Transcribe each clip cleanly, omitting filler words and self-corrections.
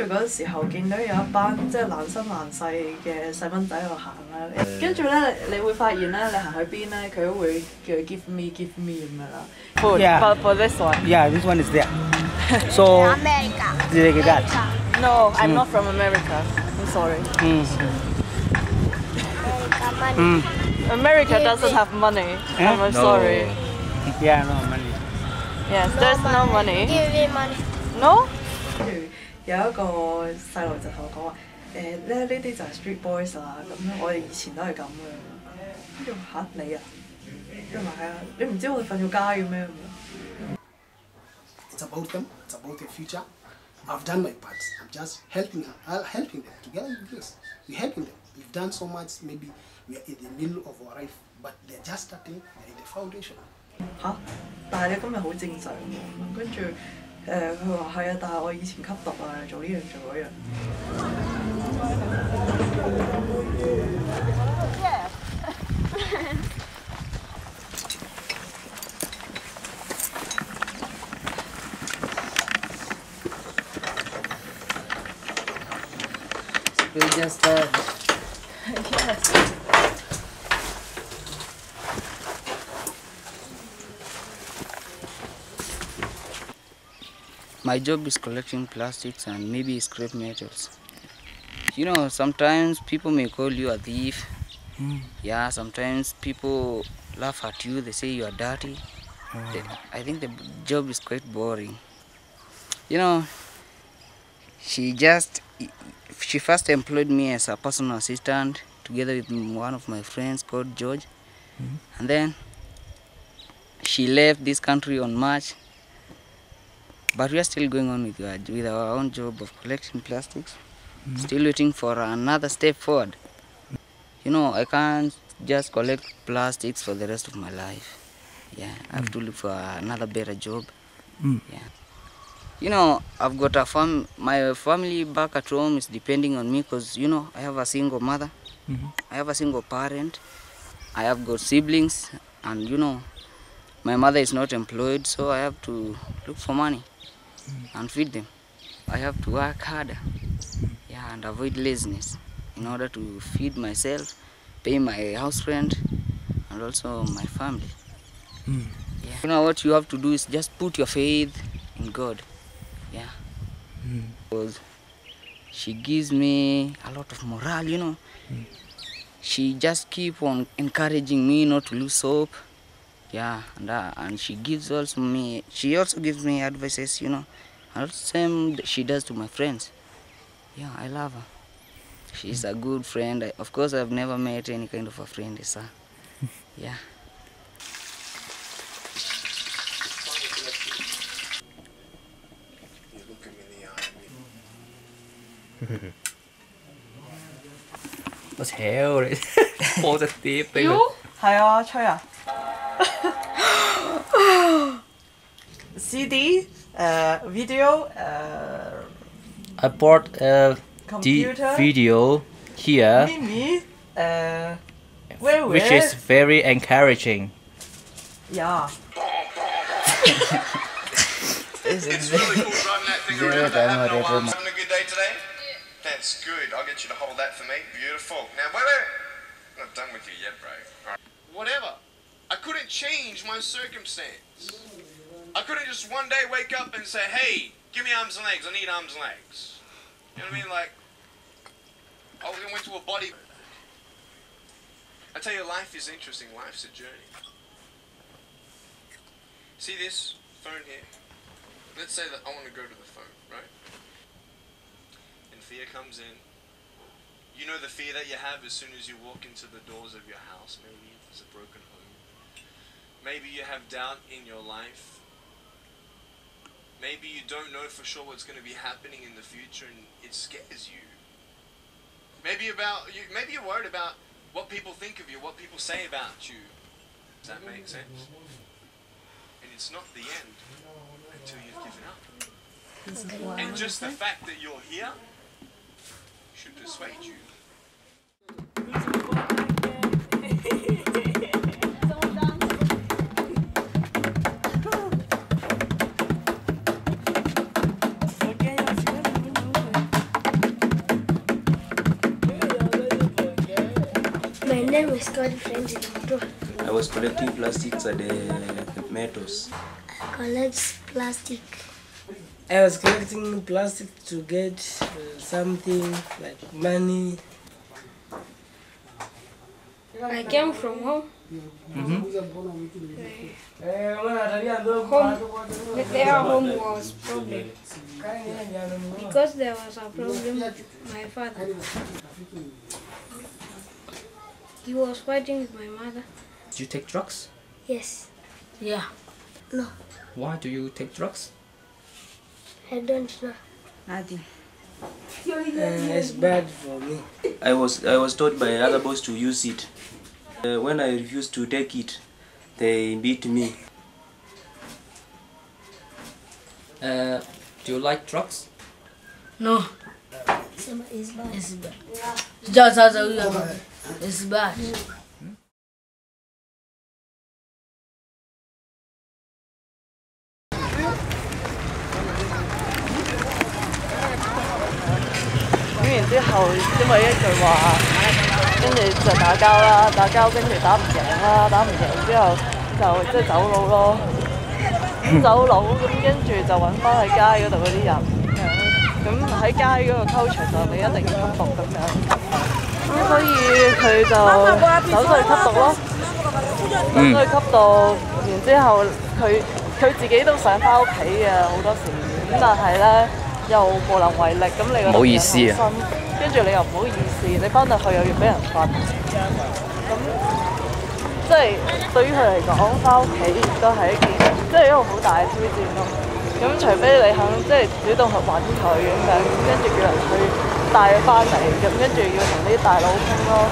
嗰陣時候見到有一班即係爛身爛世嘅細蚊仔喺度行啦，跟住咧你會發現咧，你行去邊咧，佢都會叫 give me 咁樣啦。 Food, Yeah. but for this one. Yeah, this one is there. So, America. did they get that? No, I'm not from America. I'm sorry. America money. America doesn't have money. I'm sorry. Yeah, no money. Yes, there's no money. Give me money. No? 跟住有一個細路就同我講話呢啲就係 street boys 啦，咁我哋以前都係咁嘅。跟住嚇你啊？跟住話係啊，你唔知我哋瞓咗街嘅咩咁樣 ？It's about them. It's about their future. I've done my part. I'm just helping them. Together with this, we're helping them. We've done so much. Maybe we are in the middle of our life, but they're just starting. They're in the foundation. 嚇！但係你今日好正常喎，跟住佢話係啊，但係我以前吸毒啊，做呢樣做嗰樣。 We just Yes. My job is collecting plastics and maybe scrap metals. You know, sometimes people may call you a thief. Yeah, sometimes people laugh at you, they say you are dirty. I think the job is quite boring. You know, she first employed me as a personal assistant together with one of my friends called George. And then she left this country on March. But we are still going on with our own job of collecting plastics. Still waiting for another step forward. You know, I can't just collect plastics for the rest of my life. Yeah, I have to look for another better job. Yeah. You know, I've got my family back at home is depending on me because, you know, I have a single mother. I have a single parent. I have got siblings and, you know, my mother is not employed, so I have to look for money and feed them. I have to work harder, yeah, and avoid laziness in order to feed myself, pay my house rent, and also my family. Yeah. You know what you have to do is just put your faith in God, yeah. Because she gives me a lot of morale, you know. She just keep on encouraging me not to lose hope. Yeah, and she also gives me advices, you know, and the same she does to my friends. Yeah, I love her. She's a good friend. Of course, I've never met any kind of a friend as her. Yeah. You look at me in the eye. Nó xéo đấy. Positive đấy. You? 係啊，吹啊！CD, video, I bought a computer, video here, Mimi, which is very encouraging. Yeah. It's really cool driving that thing around. Having a good day today? That's good. I'll get you to hold that for me. Beautiful. Now, wait. I'm not done with you yet, bro. Right. Whatever. I couldn't change my circumstance. I couldn't just one day wake up and say, hey, give me arms and legs. I need arms and legs. You know what I mean? Like, I went to a body. I tell you, life is interesting. Life's a journey. See this phone here? Let's say that I want to go to the phone, right? And fear comes in. You know the fear that you have as soon as you walk into the doors of your house, maybe it's a broken home. Maybe you have doubt in your life. Maybe you don't know for sure what's going to be happening in the future and it scares you. Maybe you're worried about what people think of you, what people say about you. Does that make sense? And it's not the end until you've given up. And just the fact that you're here should persuade you. name is Cody Francis Mutua. I was collecting plastics at the metals. I collect plastic. I was collecting plastic to get something like money. I came from home. Mm-hmm. Their home was problem. Because there was a problem with my father. He was fighting with my mother. Do you take drugs? Yes. Yeah. No, Why do you take drugs? I don't know. Nothing. It's bad for me. I was told by other boys to use it. When I refused to take it, they beat me. Do you like drugs? No. It's bad. It's bad. It's bad. 咁然之後，因為一句話，跟住就打交啦，打交跟住打唔贏啦，打唔贏之後就即係走佬咯，走佬咁跟住就揾翻喺街嗰度嗰啲人咁喺街嗰個溝場就你一定要吸毒咁樣，咁所以佢就走咗去吸毒咯，走咗去吸毒，然之後佢自己都想翻屋企嘅好多時，咁但係咧。又無能為力，咁你個唔好意思啊， 跟住你又唔好意思，你翻到去又要俾人罰，咁即係對於佢嚟講，翻屋企亦都係一件即係一個好大嘅挑戰咯。咁除非你肯即係主動去揾佢咁樣，跟住叫人去帶佢翻嚟，咁跟住要同啲大佬傾咯。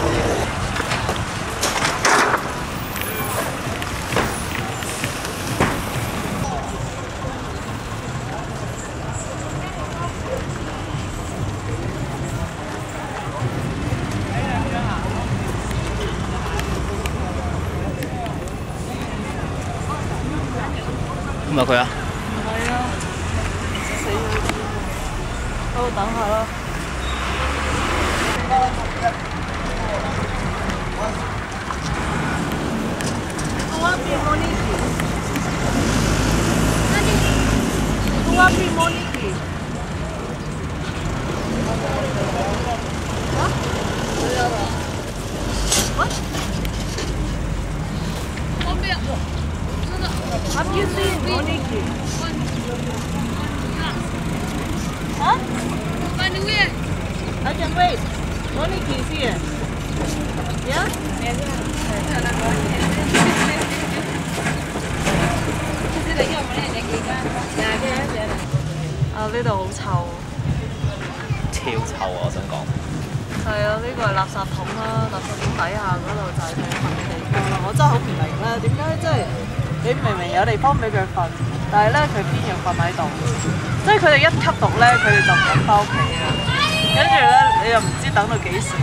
咁啊佢啊？ 唔係啊，死咗！喺度等下啦。Have you seen Moniki? Huh? I can wait. Moniki is here. Yeah?啊！呢度好臭。 超臭啊！我想講。 係啊，呢個係垃圾桶啦，垃圾桶底下嗰度就係佢瞓嘅地方啦。我真係好唔明咧，點解即係你明明有地方俾佢瞓，但係咧佢偏要瞓喺度，即係佢哋一吸毒咧，佢哋就唔肯翻屋企啊。跟住咧，你又唔知等到幾時。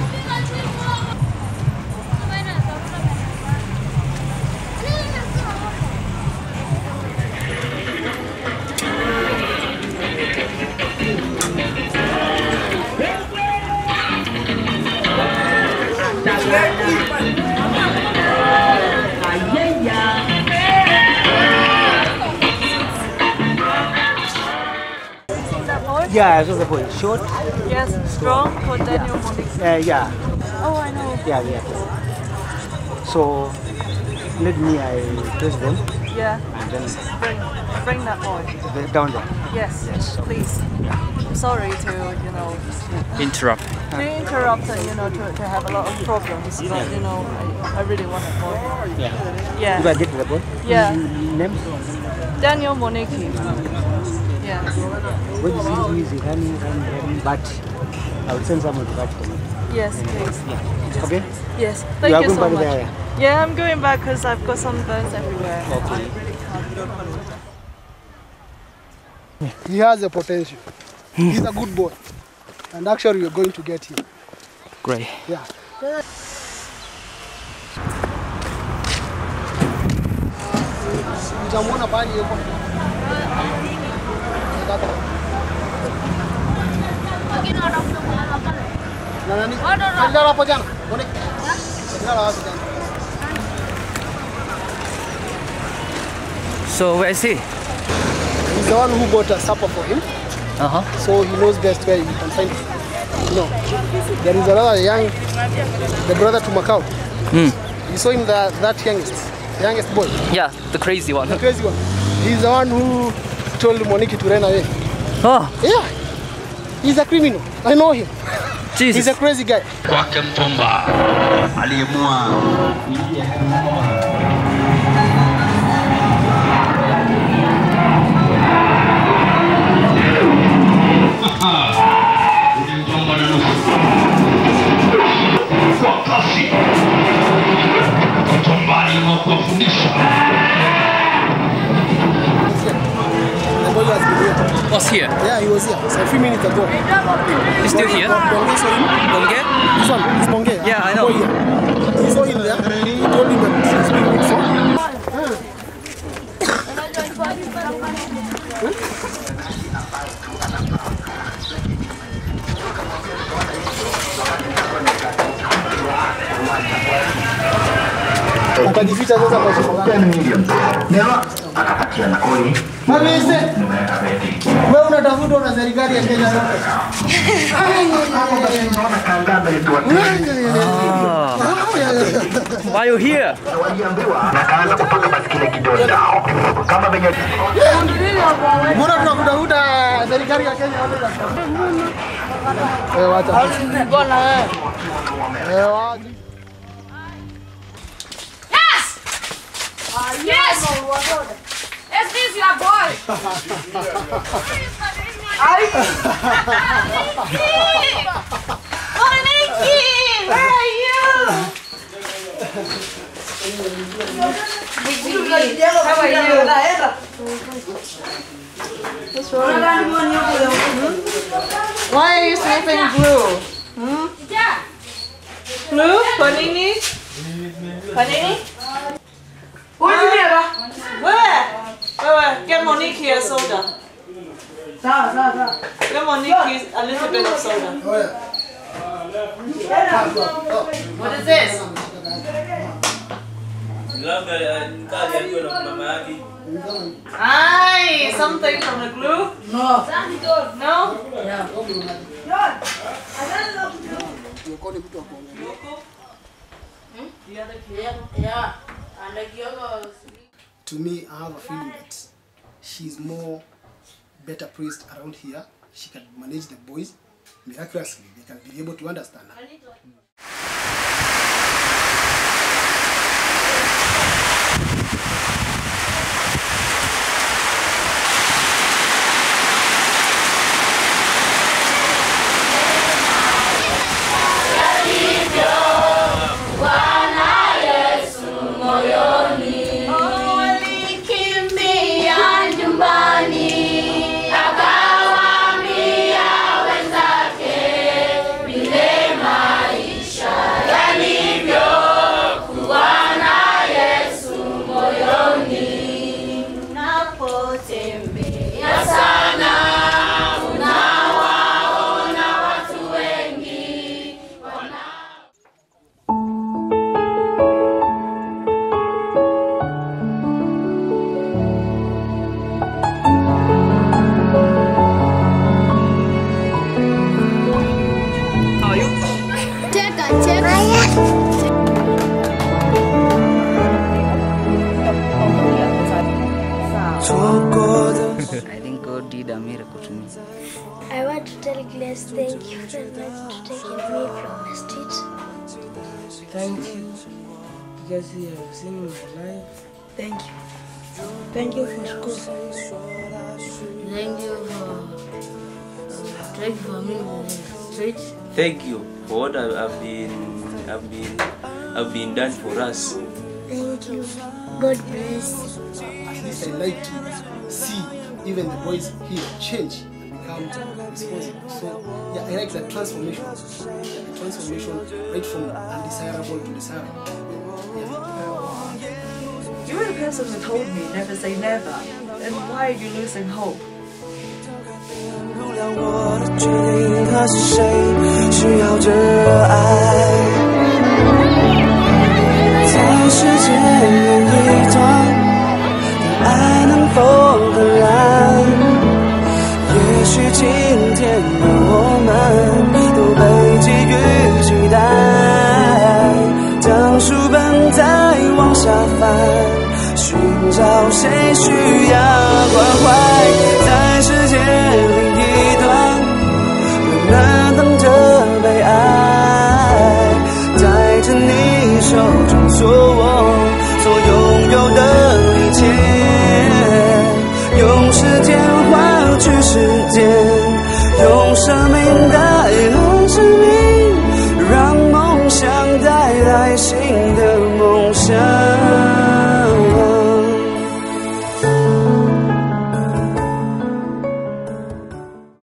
Yeah, so the boy short. Yes, strong for Daniel Moniki. Yeah. Oh, I know. Yeah. So let me I press them Yeah, and then bring that boy. down there. Yes, Yes. please. I'm sorry to, Interrupt. to interrupt and, to have a lot of problems, but, I really want a boy. Yeah. Yeah. You get the boy? Yeah. Name? Daniel Moniki. Yeah. What is easy? Running, but I will send someone to catch for me. Yes, please. Okay? Yes. You Thank are you going so back much. there? Yeah, I'm going back because I've got some burns everywhere. Okay. I really can't. He has a potential. He's a good boy. And actually you're going to get him. Great. Yeah. Utamwona pale yuko. Na nani? Ndio hapo jana. So where is he? He's the one who bought a supper for him. So he knows best where he can find it. You know, there is another the brother to Macau. You saw him, that youngest boy. Yeah, the crazy one. The crazy one. He's the one who told Monique to run away. Oh. Yeah. He's a criminal. I know him. Jesus. He's a crazy guy. Was here? Yeah, he was here. So a few minutes ago. He's still here? Bonge saw him. Bonge? This one is Bonge. Yeah, I know. He saw him there. He told him that he's being looked for. Ukajificha sasa kwa shimo wewe unatafuta na serikali ya Kenya sasa. Why are you here? Nakaanza kupaka basikeli kidogo. Kama venye mbona tunakutafuta serikali ya Kenya wale. Wacha. Bwana wacha. Yes! Is this your boy? Monique! Where are you? How are you? Why are you sniffing glue? Glue? Panini? Panini? Where? Get Monique here soda. Get Monique a little bit of soda. What is this? Aye, something from the glue? No. No? Yeah. Yeah. To me, I have a feeling that she's more better placed around here. She can manage the boys miraculously. They can be able to understand her. I think God did a miracle to me. I want to tell Glass thank you very much for taking me from the street. Thank you because you have seen my life. Thank you. Thank you for school. Thank you for me in the street. Thank you for what I've been done for us. Thank you. God bless. At least I like to see even the boys here change and become responsible. So yeah, I like that transformation. The transformation right from undesirable to desirable. You were the person who told me never say never. Then why are you losing hope? 我的决定，他是谁？需要着热爱。 今天的我们都被机遇取代，将书本再往下翻，寻找谁需要关怀，在世界另一端，人们等着被爱，带着你手中所握，所拥有的一切，用时间换取时间，用生命